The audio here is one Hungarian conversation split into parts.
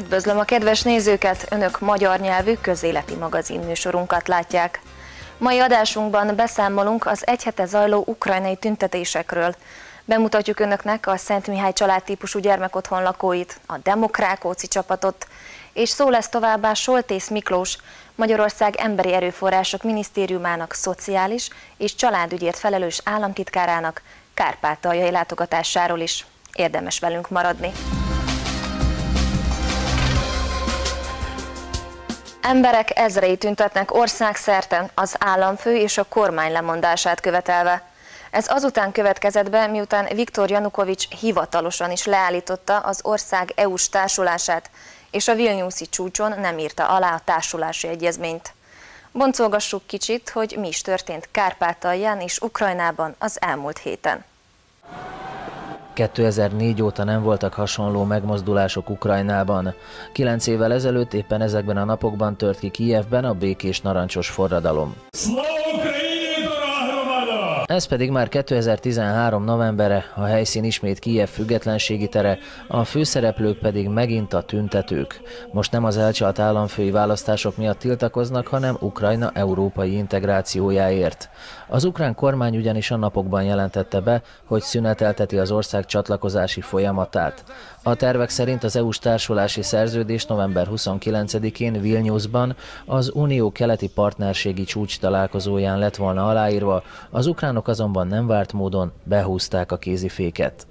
Üdvözlöm a kedves nézőket! Önök magyar nyelvű közéleti magazinműsorunkat látják. Mai adásunkban beszámolunk az egy hete zajló ukrajnai tüntetésekről. Bemutatjuk önöknek a Szent Mihály családtípusú gyermekotthon lakóit, a Demokrákóczi csapatot, és szó lesz továbbá Soltész Miklós, Magyarország Emberi Erőforrások Minisztériumának szociális és családügyért felelős államtitkárának kárpátaljai látogatásáról is. Érdemes velünk maradni. Emberek ezrei tüntetnek országszerte az államfő és a kormány lemondását követelve. Ez azután következett be, miután Viktor Janukovics hivatalosan is leállította az ország EU-s társulását, és a vilniuszi csúcson nem írta alá a társulási egyezményt. Boncolgassuk kicsit, hogy mi is történt Kárpátalján és Ukrajnában az elmúlt héten. 2004 óta nem voltak hasonló megmozdulások Ukrajnában. 9 évvel ezelőtt éppen ezekben a napokban tört ki Kijevben a békés narancsos forradalom. Ez pedig már 2013 novembere, a helyszín ismét Kijev függetlenségi tere, a főszereplők pedig megint a tüntetők. Most nem az elcsalt államfői választások miatt tiltakoznak, hanem Ukrajna európai integrációjáért. Az ukrán kormány ugyanis a napokban jelentette be, hogy szünetelteti az ország csatlakozási folyamatát. A tervek szerint az EU-s társulási szerződés november 29-én Vilniusban az Unió keleti partnerségi csúcs találkozóján lett volna aláírva, az ukránok azonban nem várt módon behúzták a kéziféket.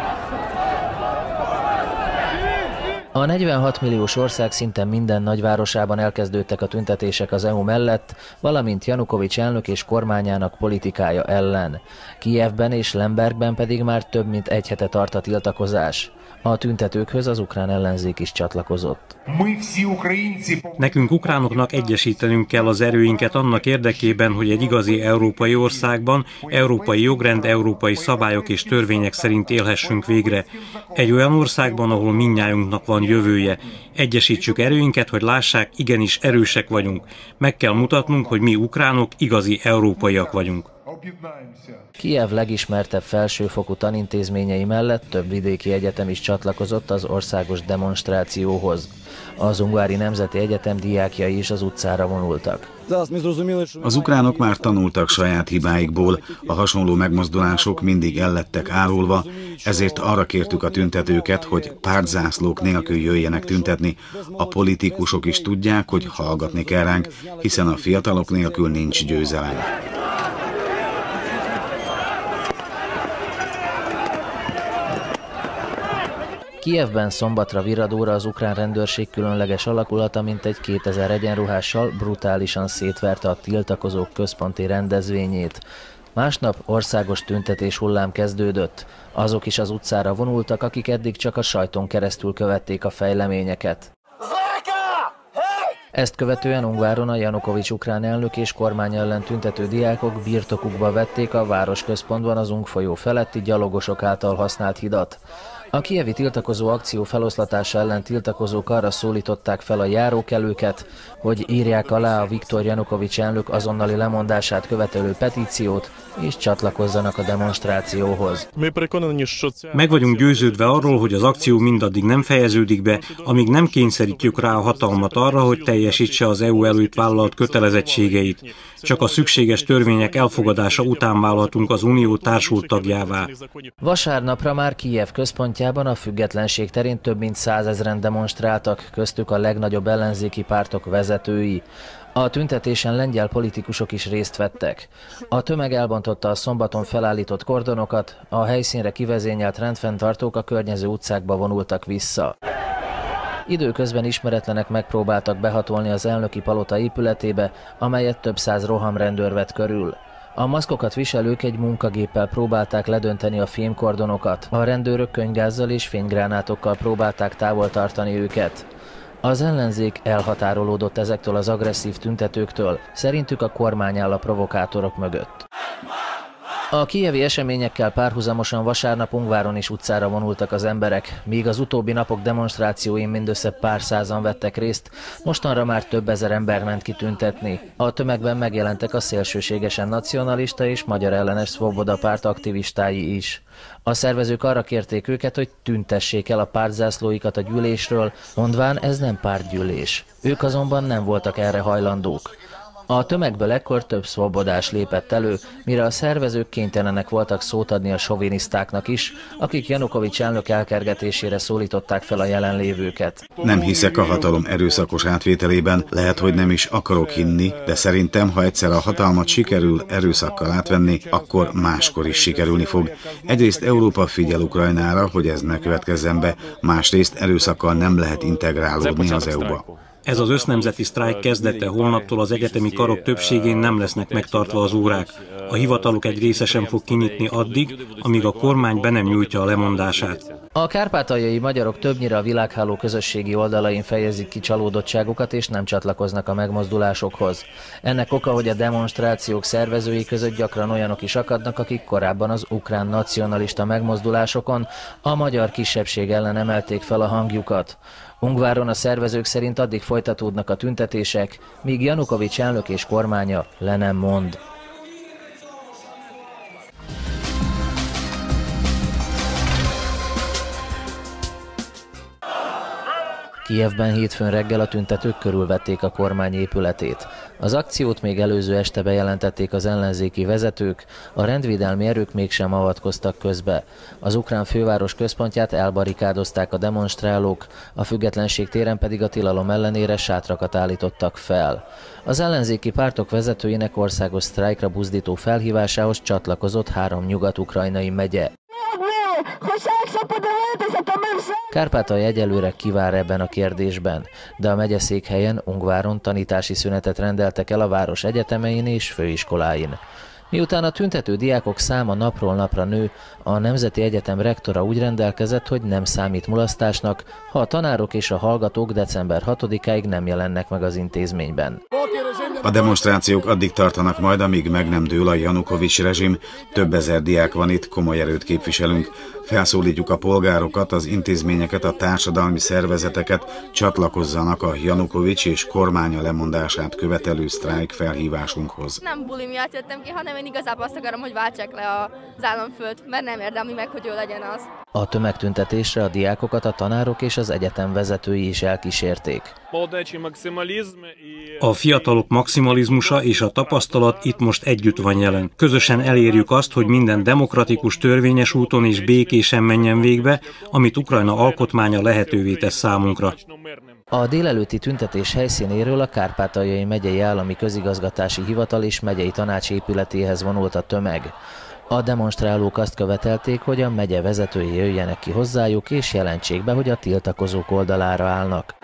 A 46 milliós ország szinte minden nagyvárosában elkezdődtek a tüntetések az EU mellett, valamint Janukovics elnök és kormányának politikája ellen. Kijevben és Lembergben pedig már több mint egy hete tart a tiltakozás. A tüntetőkhöz az ukrán ellenzék is csatlakozott. Nekünk ukránoknak egyesítenünk kell az erőinket annak érdekében, hogy egy igazi európai országban európai jogrend, európai szabályok és törvények szerint élhessünk végre. Egy olyan országban, ahol mindnyájunknak van jövője. Egyesítsük erőinket, hogy lássák, igenis erősek vagyunk. Meg kell mutatnunk, hogy mi ukránok igazi európaiak vagyunk. Kijev legismertebb felsőfokú tanintézményei mellett több vidéki egyetem is csatlakozott az országos demonstrációhoz. Az Ungvári Nemzeti Egyetem diákjai is az utcára vonultak. Az ukránok már tanultak saját hibáikból, a hasonló megmozdulások mindig el lettek árulva, ezért arra kértük a tüntetőket, hogy pártzászlók nélkül jöjjenek tüntetni. A politikusok is tudják, hogy hallgatni kell ránk, hiszen a fiatalok nélkül nincs győzelem. Kijevben szombatra viradóra az ukrán rendőrség különleges alakulata mintegy 2000 egyenruhással brutálisan szétverte a tiltakozók központi rendezvényét. Másnap országos tüntetés hullám kezdődött. Azok is az utcára vonultak, akik eddig csak a sajton keresztül követték a fejleményeket. Ezt követően Ungváron a Janukovics ukrán elnök és kormány ellen tüntető diákok birtokukba vették a városközpontban az Ung folyó feletti gyalogosok által használt hidat. A kijevi tiltakozó akció feloszlatása ellen tiltakozók arra szólították fel a járókelőket, hogy írják alá a Viktor Janukovics elnök azonnali lemondását követelő petíciót, és csatlakozzanak a demonstrációhoz. Meg vagyunk győződve arról, hogy az akció mindaddig nem fejeződik be, amíg nem kényszerítjük rá a hatalmat arra, hogy teljesítse az EU előtt vállalt kötelezettségeit. Csak a szükséges törvények elfogadása után válhatunk az Unió társult tagjává. Vasárnapra már Kijev központjában a Függetlenség terén több mint 100 000-en demonstráltak, köztük a legnagyobb ellenzéki pártok vezetői. A tüntetésen lengyel politikusok is részt vettek. A tömeg elbontotta a szombaton felállított kordonokat, a helyszínre kivezényelt rendfenntartók a környező utcákba vonultak vissza. Időközben ismeretlenek megpróbáltak behatolni az elnöki palota épületébe, amelyet több száz rohamrendőr vett körül. A maszkokat viselők egy munkagéppel próbálták ledönteni a fémkordonokat, a rendőrök könyvgázzal és fénygránátokkal próbálták távol tartani őket. Az ellenzék elhatárolódott ezektől az agresszív tüntetőktől, szerintük a kormány áll a provokátorok mögött. A kijevi eseményekkel párhuzamosan vasárnap Ungváron is utcára vonultak az emberek, míg az utóbbi napok demonstrációin mindössze pár százan vettek részt, mostanra már több ezer ember ment ki tüntetni. A tömegben megjelentek a szélsőségesen nacionalista és magyar ellenes Svoboda párt aktivistái is. A szervezők arra kérték őket, hogy tüntessék el a pártzászlóikat a gyűlésről, mondván ez nem pártgyűlés. Ők azonban nem voltak erre hajlandók. A tömegből ekkor több szvobodás lépett elő, mire a szervezők kénytelenek voltak szót adni a sovinisztáknak is, akik Janukovics elnök elkergetésére szólították fel a jelenlévőket. Nem hiszek a hatalom erőszakos átvételében, lehet, hogy nem is akarok hinni, de szerintem, ha egyszer a hatalmat sikerül erőszakkal átvenni, akkor máskor is sikerülni fog. Egyrészt Európa figyel Ukrajnára, hogy ez ne következzen be, másrészt erőszakkal nem lehet integrálódni az EU-ba. Ez az össznemzeti sztrájk kezdete, holnaptól az egyetemi karok többségén nem lesznek megtartva az órák. A hivatalok egy része sem fog kinyitni addig, amíg a kormány be nem nyújtja a lemondását. A kárpátaljai magyarok többnyire a világháló közösségi oldalain fejezik ki csalódottságukat és nem csatlakoznak a megmozdulásokhoz. Ennek oka, hogy a demonstrációk szervezői között gyakran olyanok is akadnak, akik korábban az ukrán nacionalista megmozdulásokon a magyar kisebbség ellen emelték fel a hangjukat. Ungváron a szervezők szerint addig folytatódnak a tüntetések, míg Janukovics elnök és kormánya le nem mond. Kijevben hétfőn reggel a tüntetők körülvették a kormány épületét. Az akciót még előző este bejelentették az ellenzéki vezetők, a rendvédelmi erők mégsem avatkoztak közbe. Az ukrán főváros központját elbarikádozták a demonstrálók, a Függetlenség téren pedig a tilalom ellenére sátrakat állítottak fel. Az ellenzéki pártok vezetőinek országos sztrájkra buzdító felhívásához csatlakozott 3 nyugat-ukrajnai megye. Kárpátalja egyelőre kivár ebben a kérdésben, de a megyeszékhelyen, Ungváron tanítási szünetet rendeltek el a város egyetemein és főiskoláin. Miután a tüntető diákok száma napról napra nő, a Nemzeti Egyetem rektora úgy rendelkezett, hogy nem számít mulasztásnak, ha a tanárok és a hallgatók december 6-áig nem jelennek meg az intézményben. A demonstrációk addig tartanak majd, amíg meg nem dől a Janukovics rezsim. Több ezer diák van itt, komoly erőt képviselünk. Felszólítjuk a polgárokat, az intézményeket, a társadalmi szervezeteket, csatlakozzanak a Janukovics és kormánya lemondását követelő sztrájk felhívásunkhoz. Nem buli miatt jöttem ki, hanem én igazából azt akarom, hogy váltsák le az államföld, mert nem érdemli meg, hogy ő legyen az. A tömegtüntetésre a diákokat a tanárok és az egyetem vezetői is elkísérték. A fiatalok maximalizmusa és a tapasztalat itt most együtt van jelen. Közösen elérjük azt, hogy minden demokratikus, törvényes úton és békésen menjen végbe, amit Ukrajna alkotmánya lehetővé tesz számunkra. A délelőtti tüntetés helyszínéről a Kárpátaljai megyei állami közigazgatási hivatal és megyei tanács épületéhez vonult a tömeg. A demonstrálók azt követelték, hogy a megye vezetői jöjjenek ki hozzájuk és jelentsék be, hogy a tiltakozók oldalára állnak.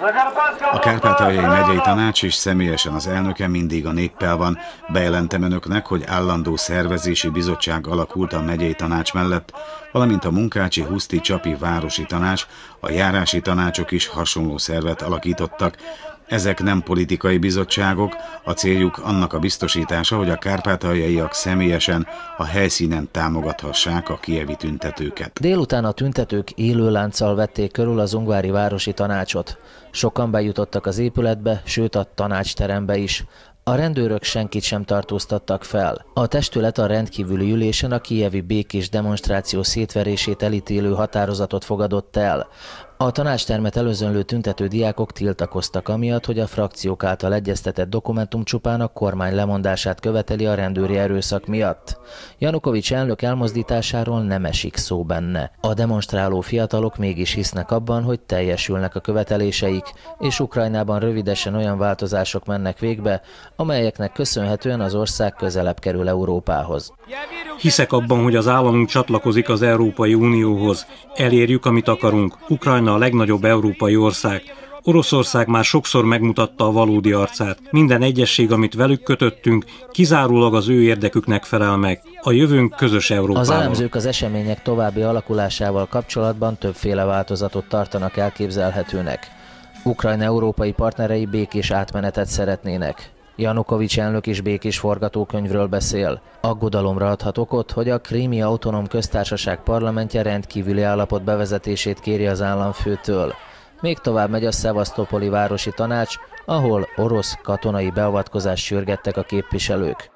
A Kárpátaljai megyei tanács is személyesen az elnöke mindig a néppel van. Bejelentem önöknek, hogy állandó szervezési bizottság alakult a megyei tanács mellett, valamint a Munkácsi, Huszti, Csapi városi tanács, a járási tanácsok is hasonló szervet alakítottak. Ezek nem politikai bizottságok, a céljuk annak a biztosítása, hogy a kárpátaljaiak személyesen a helyszínen támogathassák a kijevi tüntetőket. Délután a tüntetők élőlánccal vették körül az ungvári városi tanácsot. Sokan bejutottak az épületbe, sőt a tanácsterembe is. A rendőrök senkit sem tartóztattak fel. A testület a rendkívüli ülésen a kijevi békés demonstráció szétverését elítélő határozatot fogadott el. A tanácstermet előzönlő tüntető diákok tiltakoztak amiatt, hogy a frakciók által egyeztetett dokumentum csupán a kormány lemondását követeli a rendőri erőszak miatt. Janukovics elnök elmozdításáról nem esik szó benne. A demonstráló fiatalok mégis hisznek abban, hogy teljesülnek a követeléseik, és Ukrajnában rövidesen olyan változások mennek végbe, amelyeknek köszönhetően az ország közelebb kerül Európához. Hiszek abban, hogy az államunk csatlakozik az Európai Unióhoz. Elérjük, amit akarunk. Ukrajna a legnagyobb európai ország. Oroszország már sokszor megmutatta a valódi arcát. Minden egyesség, amit velük kötöttünk, kizárólag az ő érdeküknek felel meg. A jövőnk közös Európával. Az elemzők az események további alakulásával kapcsolatban többféle változatot tartanak elképzelhetőnek. Ukrajna európai partnerei békés átmenetet szeretnének. Janukovics elnök is békés forgatókönyvről beszél. Aggodalomra adhat okot, hogy a Krími Autonóm Köztársaság parlamentje rendkívüli állapot bevezetését kéri az államfőtől. Még tovább megy a Szevasztopoli városi tanács, ahol orosz katonai beavatkozást sürgettek a képviselők.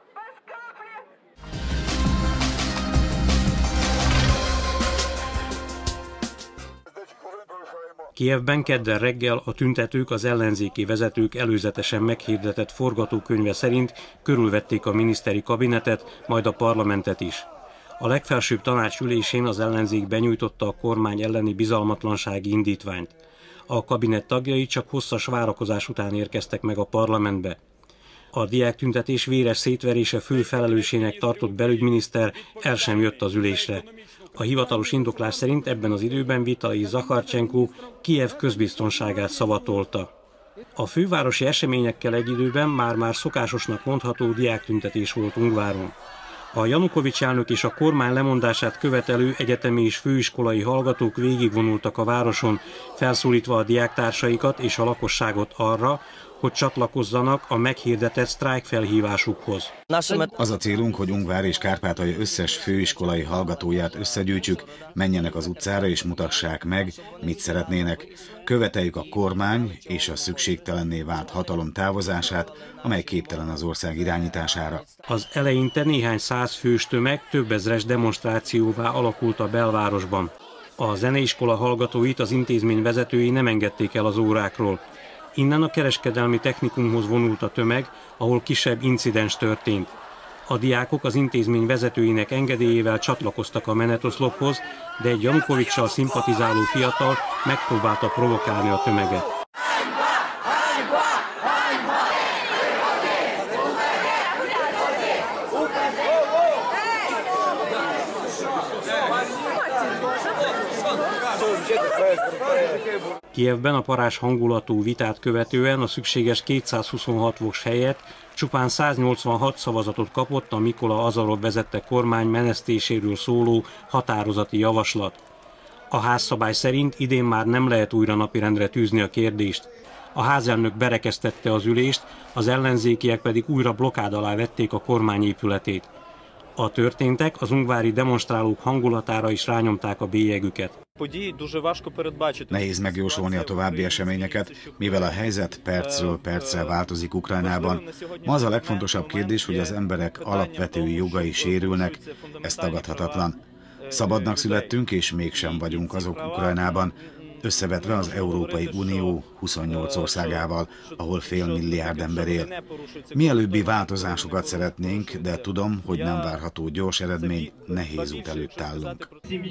Kijevben kedden reggel a tüntetők az ellenzéki vezetők előzetesen meghirdetett forgatókönyve szerint körülvették a miniszteri kabinetet, majd a parlamentet is. A legfelsőbb tanács ülésén az ellenzék benyújtotta a kormány elleni bizalmatlansági indítványt. A kabinet tagjai csak hosszas várakozás után érkeztek meg a parlamentbe. A diáktüntetés véres szétverése fő felelősének tartott belügyminiszter el sem jött az ülésre. A hivatalos indoklás szerint ebben az időben Vitalij Zakharcsenko Kijev közbiztonságát szavatolta. A fővárosi eseményekkel egy időben már szokásosnak mondható diáktüntetés volt Ungváron. A Janukovics elnök és a kormány lemondását követelő egyetemi és főiskolai hallgatók végigvonultak a városon, felszólítva a diáktársaikat és a lakosságot arra, hogy csatlakozzanak a meghirdetett sztrájkfelhívásukhoz. Az a célunk, hogy Ungvár és Kárpátalja összes főiskolai hallgatóját összegyűjtsük, menjenek az utcára és mutassák meg, mit szeretnének. Követeljük a kormány és a szükségtelenné vált hatalom távozását, amely képtelen az ország irányítására. Az eleinte néhány száz fős tömeg több ezres demonstrációvá alakult a belvárosban. A zeneiskola hallgatóit az intézmény vezetői nem engedték el az órákról. Innen a kereskedelmi technikumhoz vonult a tömeg, ahol kisebb incidens történt. A diákok az intézmény vezetőinek engedélyével csatlakoztak a menetoszlophoz, de egy Janukovics-sal szimpatizáló fiatal megpróbálta provokálni a tömeget. Kijevben a parázs hangulatú vitát követően a szükséges 226 voks helyett csupán 186 szavazatot kapott a Mikola Azarov vezette kormány menesztéséről szóló határozati javaslat. A házszabály szerint idén már nem lehet újra napirendre tűzni a kérdést. A házelnök berekeztette az ülést, az ellenzékiek pedig újra blokkád alá vették a kormány épületét. A történtek az ungvári demonstrálók hangulatára is rányomták a bélyegüket. Nehéz megjósolni a további eseményeket, mivel a helyzet percről percre változik Ukrajnában. Ma az a legfontosabb kérdés, hogy az emberek alapvető jogai sérülnek, ez tagadhatatlan. Szabadnak születtünk, és mégsem vagyunk azok Ukrajnában, összevetve az Európai Unió 28 országával, ahol fél milliárd ember él. Mielőbbi változásokat szeretnénk, de tudom, hogy nem várható gyors eredmény, nehéz út előtt állunk.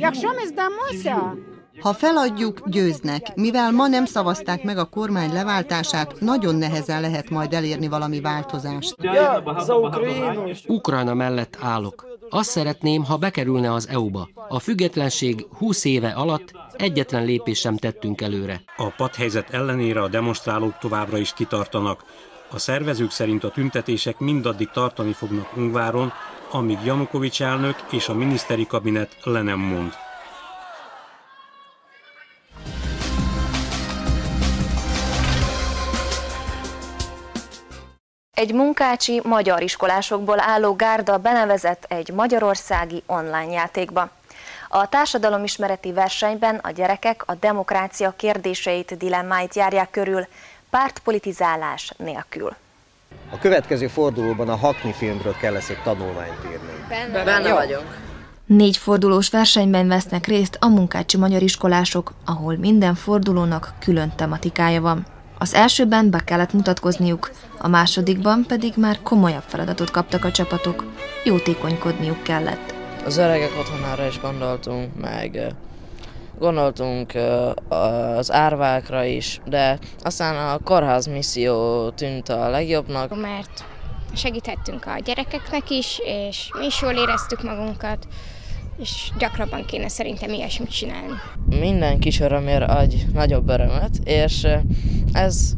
Ha feladjuk, győznek. Mivel ma nem szavazták meg a kormány leváltását, nagyon nehezen lehet majd elérni valami változást. Ukrajna mellett állok. Azt szeretném, ha bekerülne az EU-ba. A függetlenség 20 éve alatt egyetlen lépést sem tettünk előre. A padhelyzet ellenére a demonstrálók továbbra is kitartanak. A szervezők szerint a tüntetések mindaddig tartani fognak Ungváron, amíg Janukovics elnök és a miniszteri kabinet le nem mond. Egy munkácsi magyar iskolásokból álló gárda benevezett egy magyarországi online játékba. A társadalomismereti versenyben a gyerekek a demokrácia kérdéseit, dilemmáit járják körül, pártpolitizálás nélkül. A következő fordulóban a Hackney filmről kell lesz egy tanulmányt írni. Benne vagyok. 4 fordulós versenyben vesznek részt a munkácsi magyar iskolások, ahol minden fordulónak külön tematikája van. Az elsőben be kellett mutatkozniuk, a másodikban pedig már komolyabb feladatot kaptak a csapatok, jótékonykodniuk kellett. Az öregek otthonára is gondoltunk, meg gondoltunk az árvákra is, de aztán a kórház misszió tűnt a legjobbnak. Mert segíthettünk a gyerekeknek is, és mi is jól éreztük magunkat, és gyakrabban kéne szerintem ilyesmit csinálni. Minden kis örömért ad nagyobb örömet, és ez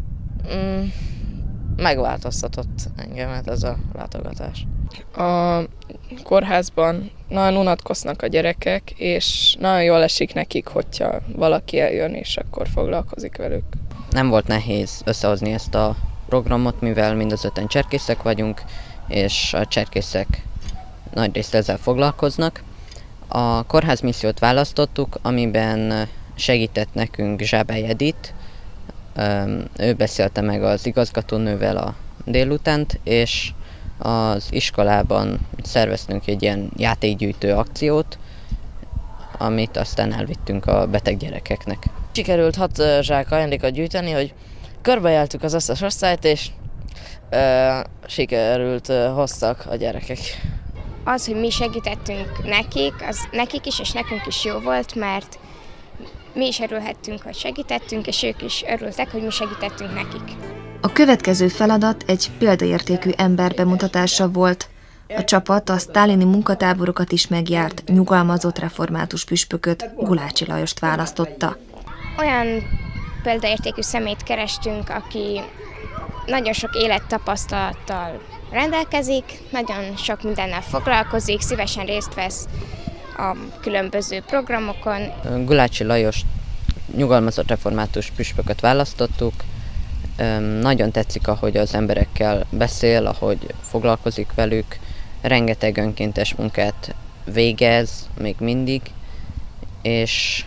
megváltoztatott engemet ez a látogatás. A kórházban nagyon unatkoznak a gyerekek, és nagyon jól esik nekik, hogyha valaki eljön, és akkor foglalkozik velük. Nem volt nehéz összehozni ezt a programot, mivel mind az 5-en cserkészek vagyunk, és a cserkészek nagyrészt ezzel foglalkoznak. A kórházmissziót választottuk, amiben segített nekünk Zsábely Edith. Ő beszélte meg az igazgatónővel a délutánt, és az iskolában szerveztünk egy ilyen játékgyűjtő akciót, amit aztán elvittünk a beteg gyerekeknek. Sikerült 6 zsák ajándékot gyűjteni, hogy körbejártuk az összes osztályt, és sikerült hoztak a gyerekek. Az, hogy mi segítettünk nekik is, és nekünk is jó volt, mert mi is örülhettünk, hogy segítettünk, és ők is örültek, hogy mi segítettünk nekik. A következő feladat egy példaértékű ember bemutatása volt. A csapat a sztálini munkatáborokat is megjárt, nyugalmazott református püspököt, Gulácsi Lajost választotta. Olyan példaértékű személyt kerestünk, aki nagyon sok élettapasztalattal rendelkezik, nagyon sok mindennel foglalkozik, szívesen részt vesz a különböző programokon. Gulácsi Lajost, nyugalmazott református püspököt választottuk. Nagyon tetszik, ahogy az emberekkel beszél, ahogy foglalkozik velük, rengeteg önkéntes munkát végez még mindig, és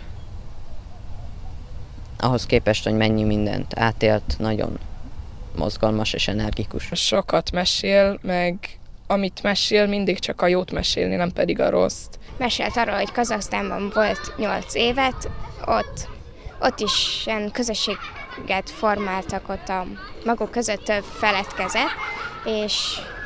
ahhoz képest, hogy mennyi mindent átélt, nagyon mozgalmas és energikus. Sokat mesél, meg amit mesél, mindig csak a jót mesélni, nem pedig a rosszt. Mesélt arról, hogy Kazahsztánban volt 8 évet, ott is ilyen közösséget formáltak, ott a maguk között feledkezett, és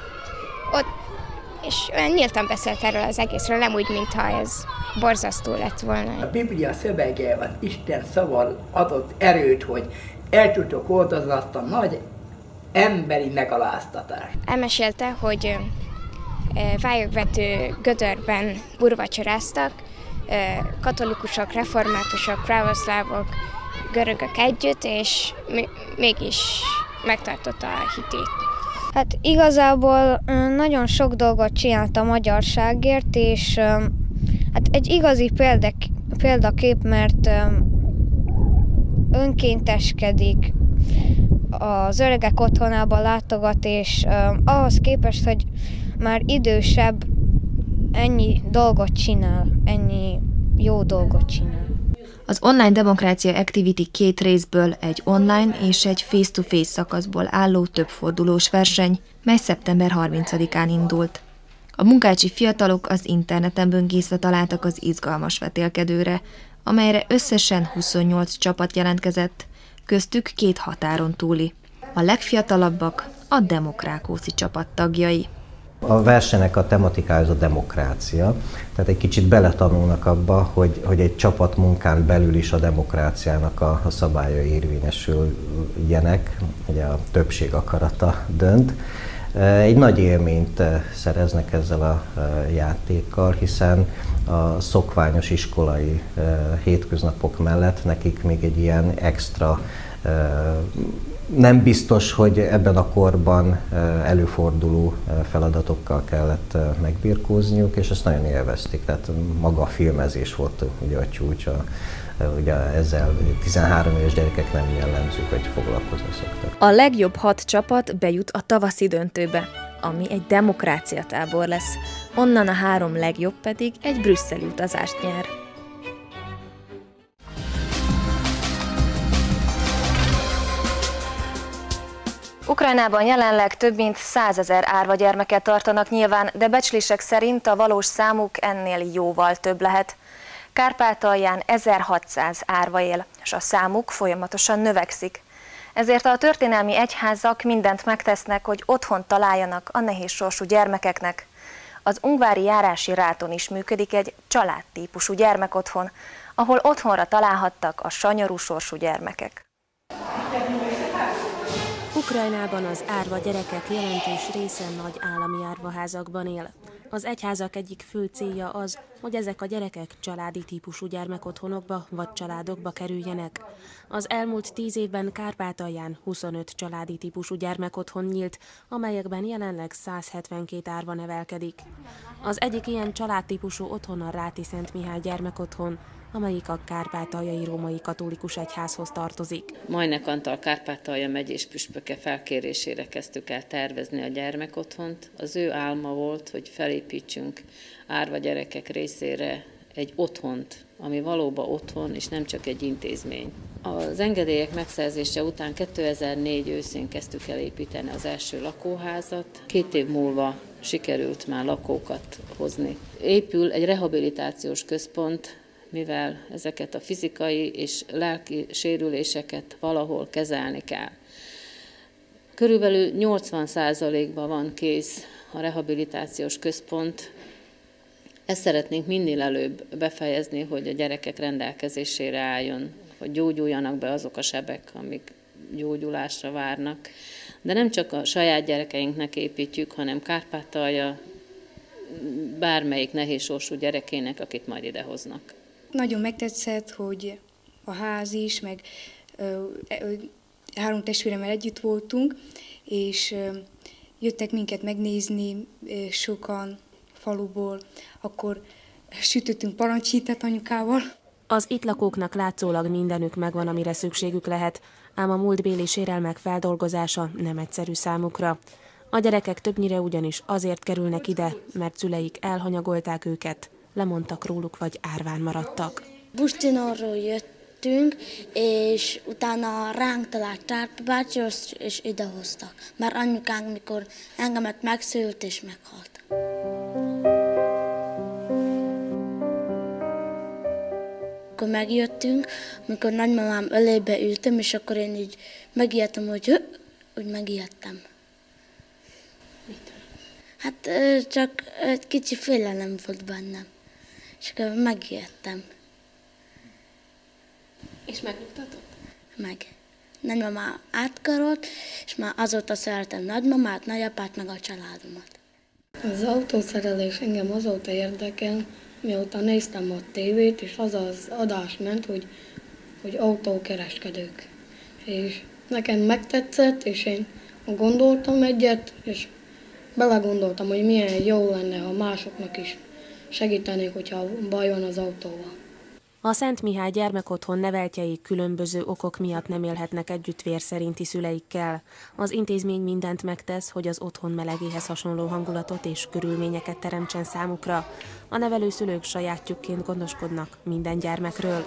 olyan nyíltan beszélt erről az egészről, nem úgy, mintha ez borzasztó lett volna. A Biblia szövege az Isten szava adott erőt, hogy el tudtok oldozni azt a nagy emberi megaláztatást. Elmesélte, hogy vályogvető gödörben úrvacsoráztak, katolikusok, reformátusok, pravoszlávok, görögök együtt, és mégis megtartotta a hitét. Hát igazából nagyon sok dolgot csinált a magyarságért, és hát egy igazi példakép, mert önkénteskedik, az öregek otthonába látogat, és ahhoz képest, hogy már idősebb, ennyi dolgot csinál, ennyi jó dolgot csinál. Az Online Demokrácia Activity 2 részből, egy online és egy face-to-face szakaszból álló többfordulós verseny, mely szeptember 30-án indult. A munkácsi fiatalok az interneten böngészve találtak az izgalmas vetélkedőre, amelyre összesen 28 csapat jelentkezett, köztük 2 határon túli. A legfiatalabbak a Demokrákószi csapat tagjai. A versenynek a tematikája az a demokrácia, tehát egy kicsit beletanulnak abba, hogy egy csapatmunkán belül is a demokráciának a szabályai érvényesüljenek, ugye a többség akarata dönt. Egy nagy élményt szereznek ezzel a játékkal, hiszen a szokványos iskolai hétköznapok mellett nekik még egy ilyen extra, nem biztos, hogy ebben a korban előforduló feladatokkal kellett megbirkózniuk, és ezt nagyon élvezték. Tehát maga a filmezés volt ugye a csúcs, ugye ezzel 13 éves gyerekek nem jellemző, hogy foglalkozni szoktak. A legjobb 6 csapat bejut a tavaszi döntőbe, ami egy demokráciatábor lesz. Onnan a 3 legjobb pedig egy brüsszeli utazást nyer. Ukrajnában jelenleg több mint 100 000 árva gyermeket tartanak nyilván, de becslések szerint a valós számuk ennél jóval több lehet. Kárpátalján 1600 árva él, és a számuk folyamatosan növekszik. Ezért a történelmi egyházak mindent megtesznek, hogy otthont találjanak a nehéz sorsú gyermekeknek. Az ungvári járási ráton is működik egy családtípusú gyermekotthon, ahol otthonra találhattak a sanyarú sorsú gyermekek. Ukrajnában az árva gyerekek jelentős része nagy állami árvaházakban él. Az egyházak egyik fő célja az, hogy ezek a gyerekek családi típusú gyermekotthonokba vagy családokba kerüljenek. Az elmúlt 10 évben Kárpátalján 25 családi típusú gyermekotthon nyílt, amelyekben jelenleg 172 árva nevelkedik. Az egyik ilyen családtípusú otthon a Ráti Szent Mihály gyermekotthon. amelyik a Kárpátaljai Római Katolikus Egyházhoz tartozik. Majnek Antal Kárpátalja megyés püspöke felkérésére kezdtük el tervezni a gyermekotthont. Az ő álma volt, hogy felépítsünk árva gyerekek részére egy otthont, ami valóban otthon, és nem csak egy intézmény. Az engedélyek megszerzése után 2004 őszén kezdtük el építeni az első lakóházat. 2 év múlva sikerült már lakókat hozni. Épül egy rehabilitációs központ, mivel ezeket a fizikai és lelki sérüléseket valahol kezelni kell. Körülbelül 80%-ban van kész a rehabilitációs központ. Ezt szeretnénk minél előbb befejezni, hogy a gyerekek rendelkezésére álljon, hogy gyógyuljanak be azok a sebek, amik gyógyulásra várnak. De nem csak a saját gyerekeinknek építjük, hanem Kárpátalja bármelyik nehézsorsú gyerekének, akit majd idehoznak. Nagyon megtetszett, hogy a ház is, meg 3 testvéremmel együtt voltunk, és jöttek minket megnézni sokan faluból, akkor sütöttünk parancsítet anyukával. Az itt lakóknak látszólag mindenük megvan, amire szükségük lehet, ám a múltbéli sérelmek feldolgozása nem egyszerű számukra. A gyerekek többnyire ugyanis azért kerülnek ide, mert szüleik elhanyagolták őket, lemondtak róluk vagy árván maradtak. Bustinorról jöttünk, és utána ránk talált Tárpa bácsi, és idehoztak. Mert anyukánk, mikor engemet megszült és meghalt. Akkor megjöttünk, amikor nagymamám ölébe ültem, és akkor én így megijedtem, hogy megijedtem. Hát csak egy kicsi félelem volt bennem, és akkor megijedtem. És megnyugtatott? Meg. Nagymamám átkarolt, és már azóta szeretem nagymamát, nagyapát, meg a családomat. Az autószerelés engem azóta érdekel, mióta néztem a tévét, és az az adás ment, hogy autókereskedők. És nekem megtetszett, és én gondoltam egyet, és belegondoltam, hogy milyen jó lenne, ha másoknak is segítenék, hogyha baj van az autóval. A Szent Mihály gyermekotthon neveltjei különböző okok miatt nem élhetnek együtt vér szerinti szüleikkel. Az intézmény mindent megtesz, hogy az otthon melegéhez hasonló hangulatot és körülményeket teremtsen számukra. A nevelőszülők sajátjukként gondoskodnak minden gyermekről.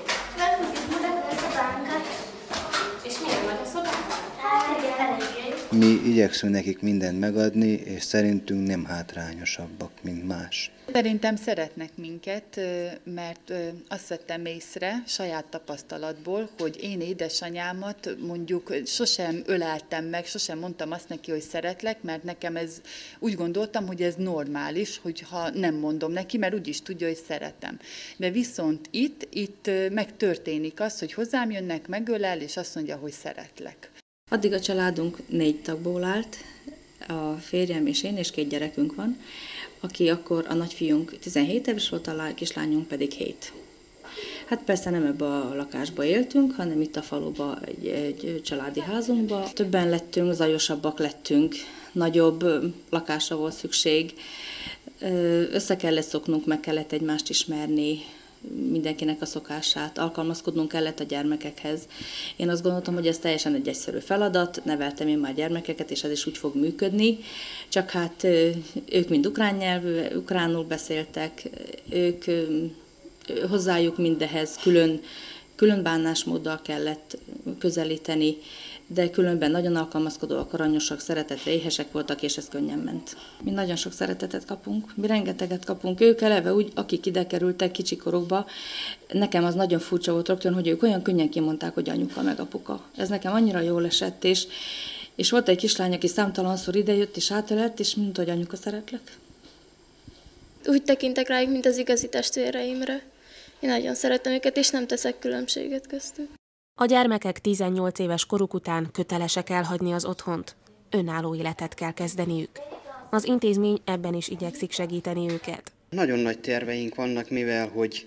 Mi igyekszünk nekik mindent megadni, és szerintünk nem hátrányosabbak, mint más. Szerintem szeretnek minket, mert azt vettem észre saját tapasztalatból, hogy én édesanyámat mondjuk sosem öleltem meg, sosem mondtam azt neki, hogy szeretlek, mert nekem ez úgy gondoltam, hogy ez normális, hogyha nem mondom neki, mert úgyis tudja, hogy szeretem. De viszont itt megtörténik az, hogy hozzám jönnek, megölel, és azt mondja, hogy szeretlek. Addig a családunk 4 tagból állt, a férjem és én, és 2 gyerekünk van, aki akkor a nagyfiunk 17 éves volt, a kislányunk pedig 7. Hát persze nem ebbe a lakásba éltünk, hanem itt a faluba egy családi házunkba. Többen lettünk, zajosabbak lettünk, nagyobb lakásra volt szükség, össze kellett szoknunk, meg kellett egymást ismerni, mindenkinek a szokását, alkalmazkodnunk kellett a gyermekekhez. Én azt gondoltam, hogy ez teljesen egy egyszerű feladat, neveltem én már gyermekeket, és ez is úgy fog működni, csak hát ők mind ukrán nyelvű, ukránul beszéltek, ők hozzájuk mindehez külön bánásmóddal kellett közelíteni, de különben nagyon alkalmazkodóak, aranyosak, szeretetre éhesek voltak, és ez könnyen ment. Mi nagyon sok szeretetet kapunk, mi rengeteget kapunk. Ők eleve úgy, akik ide kerültek kicsikorukba, nekem az nagyon furcsa volt rögtön, hogy ők olyan könnyen kimondták, hogy anyuka meg apuka. Ez nekem annyira jól esett, és volt egy kislány, aki számtalanszor idejött és átölelt, és mondta, hogy anyuka, szeretlek. Úgy tekintek rájuk, mint az igazi testvéreimre. Én nagyon szeretem őket, és nem teszek különbséget köztük. A gyermekek 18 éves koruk után kötelesek elhagyni az otthont. Önálló életet kell kezdeniük. Az intézmény ebben is igyekszik segíteni őket. Nagyon nagy terveink vannak, mivel hogy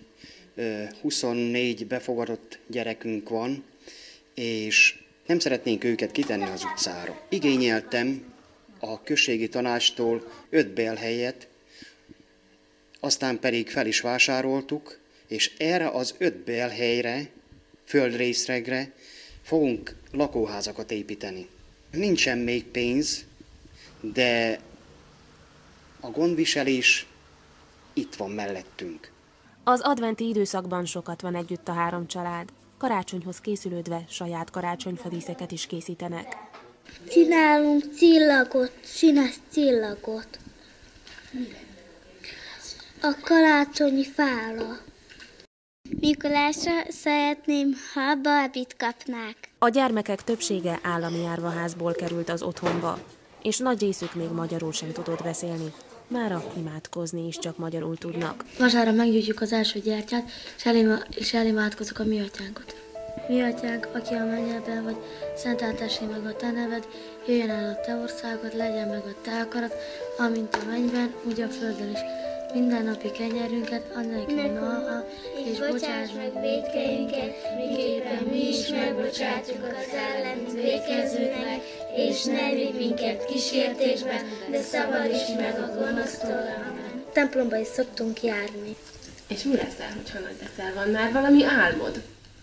24 befogadott gyerekünk van, és nem szeretnénk őket kitenni az utcára. Igényeltem a községi tanácstól 5 bélhelyet, aztán pedig fel is vásároltuk, És erre az 5 belhelyre, földrészlegre fogunk lakóházakat építeni. Nincsen még pénz, de a gondviselés itt van mellettünk. Az adventi időszakban sokat van együtt a 3 család. Karácsonyhoz készülődve saját karácsonyfadíszeket is készítenek. Csinálunk csillagot, színes csillagot. A karácsonyi fára. Mikulásra szeretném, ha a Barbit kapnák. A gyermekek többsége állami árvaházból került az otthonba, és nagy részük még magyarul sem tudott beszélni. Mára imádkozni is csak magyarul tudnak. Vasárnap meggyújtjuk az első gyertyát, és elimádkozok a mi atyánkot. Mi atyánk, aki a mennyben vagy, szenteltessék meg a te neved, jöjjön el a te országod, legyen meg a te akarat, amint a mennyben, úgy a földön is. Mindennapi kenyerünket add nekünk ma, és bocsáss meg vétkeinket, miképpen mi is megbocsátjuk az ellenünk vétkezőknek, és ne vigy minket kísértésbe, de szabadíts meg a gonosztól. Templomba is szoktunk járni. És mi leszel, hogyha nagy leszel? Van már valami álmod?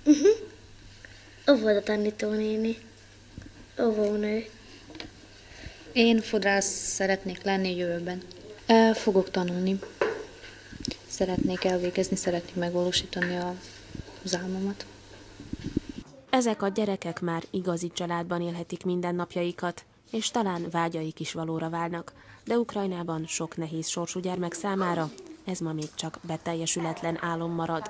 Óvoda tanítónéni. Óvónő. Én fodrász szeretnék lenni jövőben. Fogok tanulni. Szeretnék elvégezni, szeretnék megvalósítani az álmomat. Ezek a gyerekek már igazi családban élhetik mindennapjaikat, és talán vágyaik is valóra válnak, de Ukrajnában sok nehéz sorsú gyermek számára ez ma még csak beteljesületlen álom marad.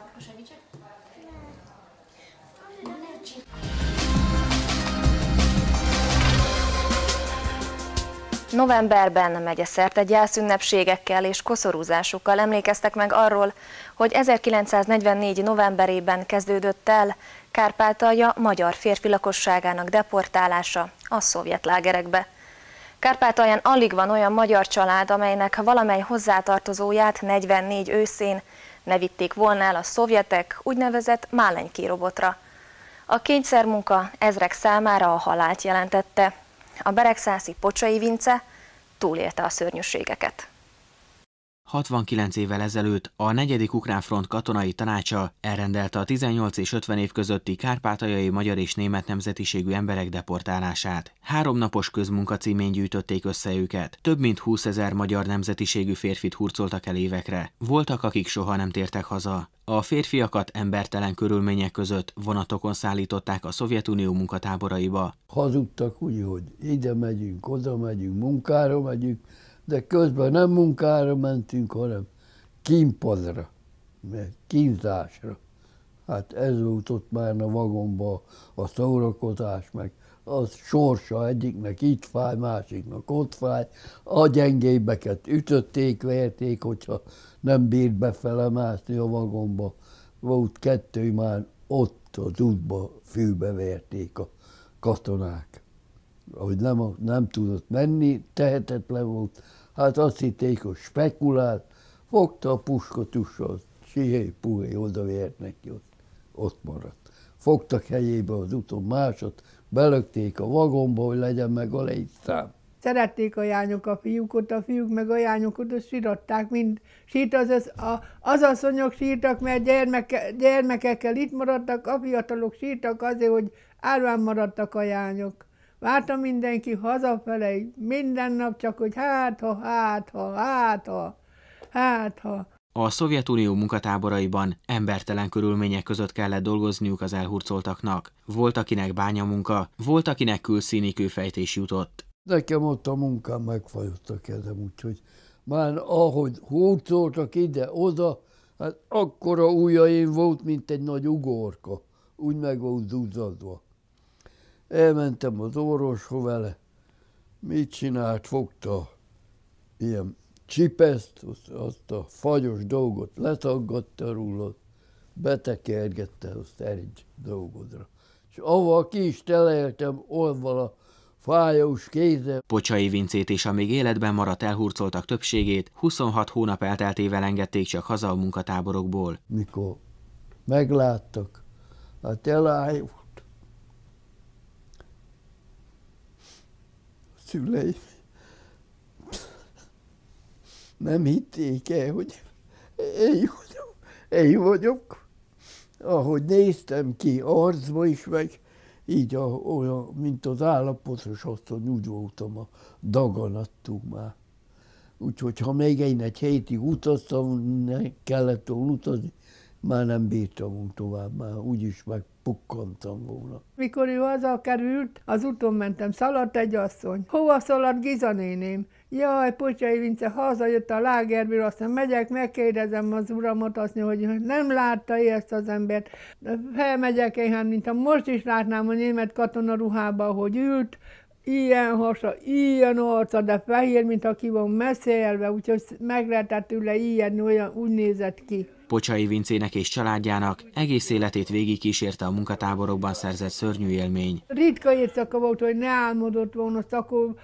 Novemberben megyeszerte gyászünnepségekkel és koszorúzásokkal emlékeztek meg arról, hogy 1944. novemberében kezdődött el Kárpátalja magyar férfi lakosságának deportálása a szovjet lágerekbe. Kárpátalján alig van olyan magyar család, amelynek valamely hozzátartozóját 44 őszén ne vitték volna el a szovjetek úgynevezett Málenki robotra. A kényszermunka ezrek számára a halált jelentette. A beregszászi Pocsai Vince túlélte a szörnyűségeket. 69 évvel ezelőtt a 4. Ukrán Front katonai tanácsa elrendelte a 18 és 50 év közötti kárpátaljai magyar és német nemzetiségű emberek deportálását. 3 napos közmunka címén gyűjtötték össze őket. Több mint 20 000 magyar nemzetiségű férfit hurcoltak el évekre. Voltak, akik soha nem tértek haza. A férfiakat embertelen körülmények között vonatokon szállították a Szovjetunió munkatáboraiba. Hazudtak úgy, hogy ide megyünk, oda megyünk, munkára megyünk, de közben nem munkára mentünk, hanem kínpadra, kínzásra. Hát ez volt ott már a vagonban a szórakozás, meg az sorsa, egyiknek itt fáj, másiknak ott fáj. A gyengébbeket ütötték, verték, hogyha nem bírt befele mászni a vagonba. Volt 2 már ott az útba fűbe verték a katonák. Ahogy nem tudott menni, tehetetlen volt. Hát azt hitték, hogy spekulált, fogta a puskatussal, sihé-puhé, odavért neki, ott maradt. Fogtak helyébe az úton másot, belökték a vagomba, hogy legyen meg a létszám. Szerették a lányok a fiúkot, a fiúk meg a lányokat, azt síratták, mind sírt az asszonyok sírtak, mert gyermekekkel itt maradtak, a fiatalok sírtak azért, hogy árván maradtak a lányok. Várta mindenki hazafele, minden nap csak, hogy hát ha. A Szovjetunió munkatáboraiban embertelen körülmények között kellett dolgozniuk az elhurcoltaknak. Volt, akinek bányamunka, volt, akinek külszíni kőfejtés jutott. Nekem ott a munkám megfagyott a kezem, úgyhogy már ahogy hurcoltak ide-oda, hát akkora ujjaim volt, mint egy nagy ugorka. Úgy meg volt duzzadva. Elmentem az orvoshoz vele, mit csinált, fogta ilyen csipeszt, azt a fagyos dolgot letaggatta róla, betekergette azt egy dolgodra. És avval ki is teleltem avval a fájós kézzel. Pocsai Vincét és a még életben maradt elhurcoltak többségét 26 hónap elteltével engedték csak haza a munkatáborokból. Mikor megláttak, hát elájult. Szüleim nem hitték el, hogy én én vagyok. Ahogy néztem ki arcba is, meg így olyan, mint az állapotos asszony, úgy voltam a daganattuk már. Úgyhogy ha még én egy hétig utaztam, kellett volna utazni, már nem bírtam tovább, már úgyis megpukkantam volna. Mikor ő hazakerült, az úton mentem, szaladt egy asszony. Hova szaladt Giza néném? Jaj, Pocsai Vince hazajött a lágerből, aztán megyek, megkérdezem az uramat, azt mondja, hogy nem látta ezt az embert. Felmegyek én, hát mintha most is látnám a német katona ruhába, hogy ült, ilyen hasa, ilyen arca, de fehér, mintha ki van messzelve, úgyhogy meg lehetett tőle ilyen, olyan, úgy nézett ki. Pocsai Vincének és családjának egész életét végigkísérte a munkatáborokban szerzett szörnyű élmény. Ritka éjszaka volt, hogy ne álmodott volna, azt akkor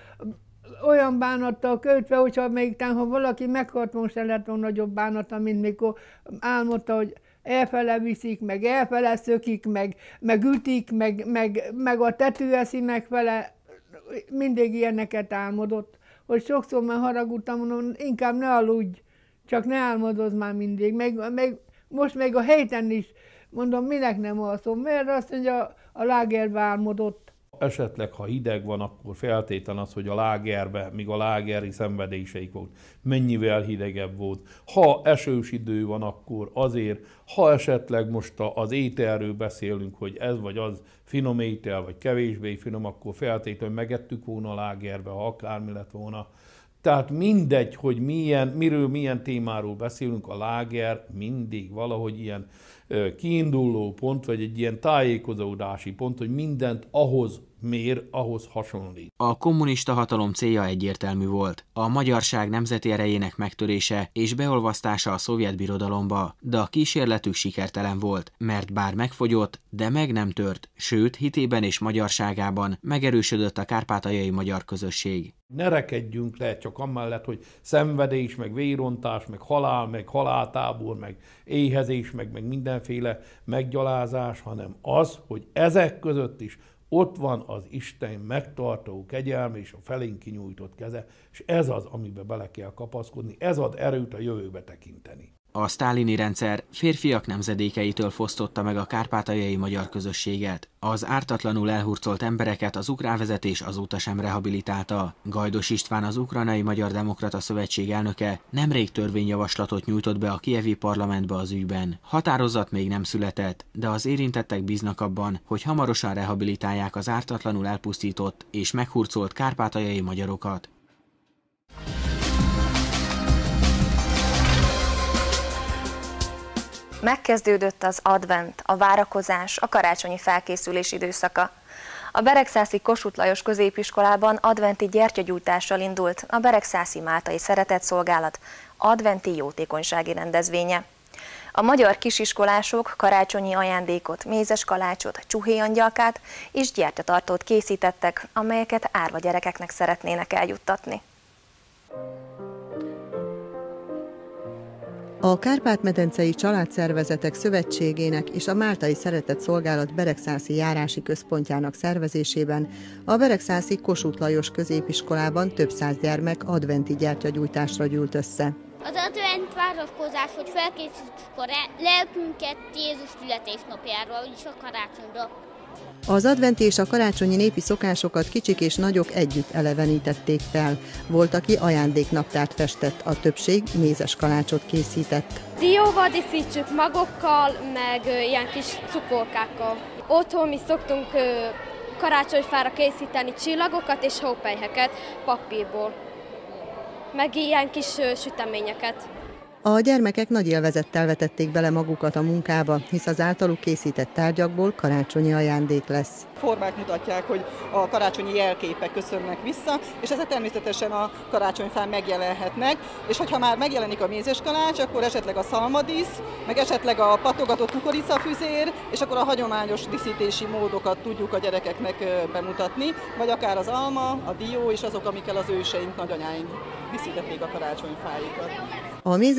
olyan bánattal kötve, hogyha még ha valaki meghalt volna, se lett volna nagyobb bánata, mint mikor álmodta, hogy elfele viszik, meg elfele szökik, meg ütik, meg a tető eszi megfele. Mindig ilyeneket álmodott, hogy sokszor már haragudtam, mondom, inkább ne aludj, csak ne álmodozz már mindig. Most még a héten is, mondom, minek nem alszom, mert azt mondja, a lágerbe álmodott. Esetleg, ha hideg van, akkor feltétlen az, hogy a lágerbe, míg a lágeri szenvedéseik volt, mennyivel hidegebb volt. Ha esős idő van, akkor azért, ha esetleg most az ételről beszélünk, hogy ez vagy az finom étel, vagy kevésbé finom, akkor feltétlenül megettük volna a lágerbe, ha akármi lett volna. Tehát mindegy, hogy miről, milyen témáról beszélünk, a láger mindig valahogy ilyen kiinduló pont, vagy egy ilyen tájékozódási pont, hogy mindent ahhoz mér, ahhoz hasonlít. A kommunista hatalom célja egyértelmű volt. A magyarság nemzeti erejének megtörése és beolvasztása a szovjet birodalomba, de a kísérletük sikertelen volt, mert bár megfogyott, de meg nem tört, sőt, hitében és magyarságában megerősödött a kárpátaljai magyar közösség. Ne rekedjünk le csak amellett, hogy szenvedés, meg vérontás, meg haláltábor, meg éhezés, meg mindenféle meggyalázás, hanem az, hogy ezek között is ott van az Isten megtartó kegyelme és a felénk kinyújtott keze, és ez az, amiben bele kell kapaszkodni, ez ad erőt a jövőbe tekinteni. A sztálini rendszer férfiak nemzedékeitől fosztotta meg a kárpátaljai magyar közösséget. Az ártatlanul elhurcolt embereket az ukrán vezetés azóta sem rehabilitálta. Gajdos István, az Ukrajnai Magyar Demokrata Szövetség elnöke nemrég törvényjavaslatot nyújtott be a kijevi parlamentbe az ügyben. Határozat még nem született, de az érintettek bíznak abban, hogy hamarosan rehabilitálják az ártatlanul elpusztított és meghurcolt kárpátaljai magyarokat. Megkezdődött az advent, a várakozás, a karácsonyi felkészülés időszaka. A Beregszászi Kossuth Lajos középiskolában adventi gyertyagyújtással indult a Beregszászi Máltai Szeretetszolgálat adventi jótékonysági rendezvénye. A magyar kisiskolások karácsonyi ajándékot, mézes kalácsot, csuhéjangyalkát és gyertyatartót készítettek, amelyeket árva gyerekeknek szeretnének eljuttatni. A Kárpát-medencei Családszervezetek Szövetségének és a Máltai Szeretetszolgálat Beregszászi járási központjának szervezésében a Beregszászi Kossuth Lajos középiskolában több száz gyermek adventi gyertyagyújtásra gyűlt össze. Az advent várakozás, hogy felkészítsük a lelkünket Jézus születésnapjára, vagyis a karácsonyra. Az adventi és a karácsonyi népi szokásokat kicsik és nagyok együtt elevenítették fel. Volt, aki ajándéknaptárt festett, a többség mézes kalácsot készített. Dióval díszítsük magokkal, meg ilyen kis cukorkákkal. Otthon mi szoktunk karácsonyfára készíteni csillagokat és hópelyheket papírból, meg ilyen kis süteményeket. A gyermekek nagy élvezettel vetették bele magukat a munkába, hisz az általuk készített tárgyakból karácsonyi ajándék lesz. Formák mutatják, hogy a karácsonyi jelképek köszönnek vissza, és ezek természetesen a karácsonyfán megjelenhetnek, és hogyha már megjelenik a mézes kalács, akkor esetleg a szalmadísz, meg esetleg a patogatott kukoricafüzér, és akkor a hagyományos díszítési módokat tudjuk a gyerekeknek bemutatni, vagy akár az alma, a dió és azok, amikkel az őseink, nagyanyáink díszítették a karácsonyfájukat. A mézes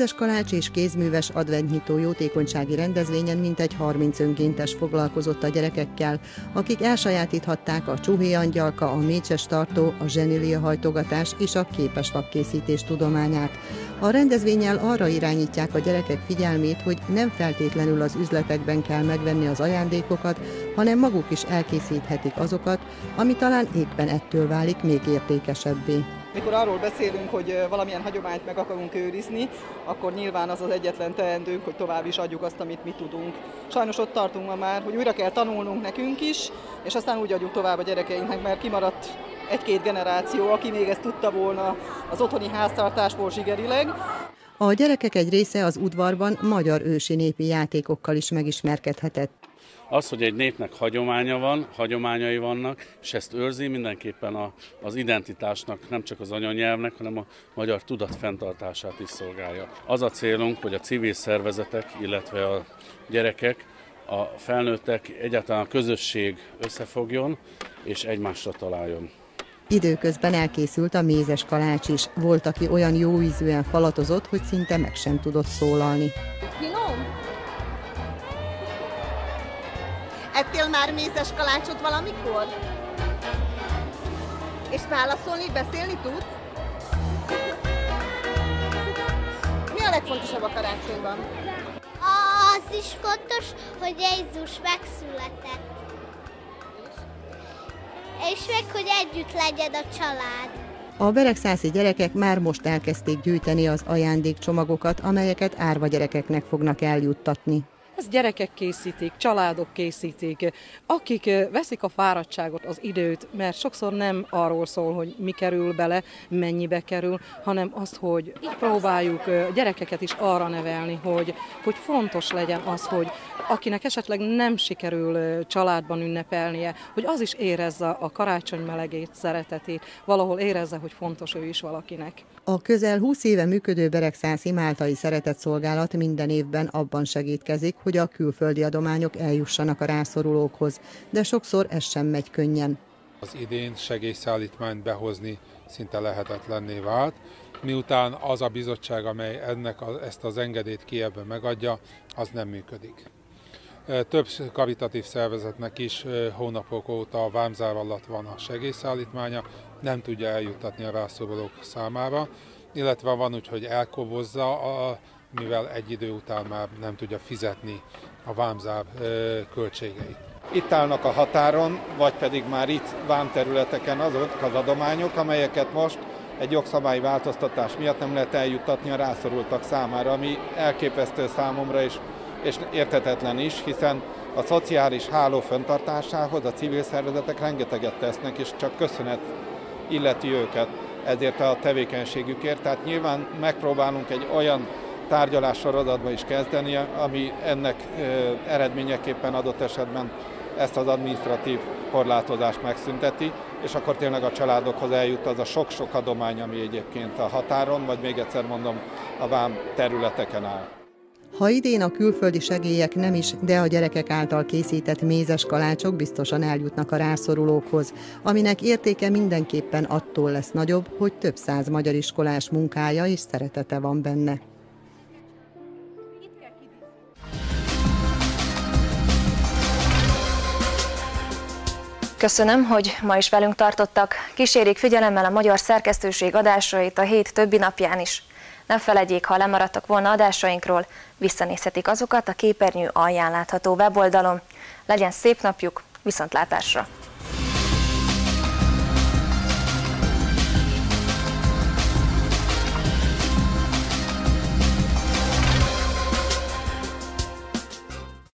mézes kalács és kézműves adventnyitó jótékonysági rendezvényen mintegy 30 önkéntes foglalkozott a gyerekekkel, akik elsajátíthatták a csuhéjangyalka, a mécses tartó, a zseníliahajtogatás és a képeslapkészítés tudományát. A rendezvénnyel arra irányítják a gyerekek figyelmét, hogy nem feltétlenül az üzletekben kell megvenni az ajándékokat, hanem maguk is elkészíthetik azokat, ami talán éppen ettől válik még értékesebbé. Mikor arról beszélünk, hogy valamilyen hagyományt meg akarunk őrizni, akkor nyilván az az egyetlen teendőnk, hogy tovább is adjuk azt, amit mi tudunk. Sajnos ott tartunk ma már, hogy újra kell tanulnunk nekünk is, és aztán úgy adjuk tovább a gyerekeinknek, mert kimaradt egy-két generáció, aki még ezt tudta volna az otthoni háztartásból zsigerileg. A gyerekek egy része az udvarban magyar ősi népi játékokkal is megismerkedhetett. Az, hogy egy népnek hagyománya van, hagyományai vannak, és ezt őrzi, mindenképpen az identitásnak, nem csak az anyanyelvnek, hanem a magyar tudat fenntartását is szolgálja. Az a célunk, hogy a civil szervezetek, illetve a gyerekek, a felnőttek, egyáltalán a közösség összefogjon és egymásra találjon. Időközben elkészült a mézes kalács is. Volt, aki olyan jó ízűen falatozott, hogy szinte meg sem tudott szólalni. Ettél már mézes kalácsot valamikor? És válaszolni, beszélni tudsz? Mi a legfontosabb a karácsonyban? Az is fontos, hogy Jézus megszületett. És meg, hogy együtt legyen a család. A beregszászi gyerekek már most elkezdték gyűjteni az ajándékcsomagokat, amelyeket árva gyerekeknek fognak eljuttatni. Ezt gyerekek készítik, családok készítik, akik veszik a fáradtságot, az időt, mert sokszor nem arról szól, hogy mi kerül bele, mennyibe kerül, hanem azt, hogy próbáljuk gyerekeket is arra nevelni, hogy fontos legyen az, hogy akinek esetleg nem sikerül családban ünnepelnie, hogy az is érezze a karácsony melegét, szeretetét, valahol érezze, hogy fontos ő is valakinek. A közel 20 éve működő beregszászi máltai szeretetszolgálat minden évben abban segítkezik, hogy a külföldi adományok eljussanak a rászorulókhoz, de sokszor ez sem megy könnyen. Az idén segélyszállítmányt behozni szinte lehetetlenné vált, miután az a bizottság, amely ezt az engedélyt Kijevben megadja, az nem működik. Több karitatív szervezetnek is hónapok óta a vámzár alatt van a segélyszállítmánya, nem tudja eljuttatni a rászorulók számára, illetve van úgy, hogy elkobozza, mivel egy idő után már nem tudja fizetni a vámzár költségeit. Itt állnak a határon, vagy pedig már itt vámterületeken azok az adományok, amelyeket most egy jogszabályi változtatás miatt nem lehet eljuttatni a rászorultak számára, ami elképesztő számomra és érthetetlen is, hiszen a szociális háló fenntartásához a civil szervezetek rengeteget tesznek, és csak köszönet illeti őket ezért a tevékenységükért. Tehát nyilván megpróbálunk egy olyan tárgyalássorozatba is kezdeni, ami ennek eredményeképpen adott esetben ezt az adminisztratív korlátozást megszünteti, és akkor tényleg a családokhoz eljut az a sok-sok adomány, ami egyébként a határon, vagy még egyszer mondom, a vám területeken áll. Ha idén a külföldi segélyek nem is, de a gyerekek által készített mézes kalácsok biztosan eljutnak a rászorulókhoz, aminek értéke mindenképpen attól lesz nagyobb, hogy több száz magyar iskolás munkája és szeretete van benne. Köszönöm, hogy ma is velünk tartottak. Kísérjék figyelemmel a Magyar Szerkesztőség adásait a hét többi napján is. Ne feledjék, ha lemaradtak volna adásainkról, visszanézhetik azokat a képernyő alján látható weboldalon. Legyen szép napjuk, viszontlátásra!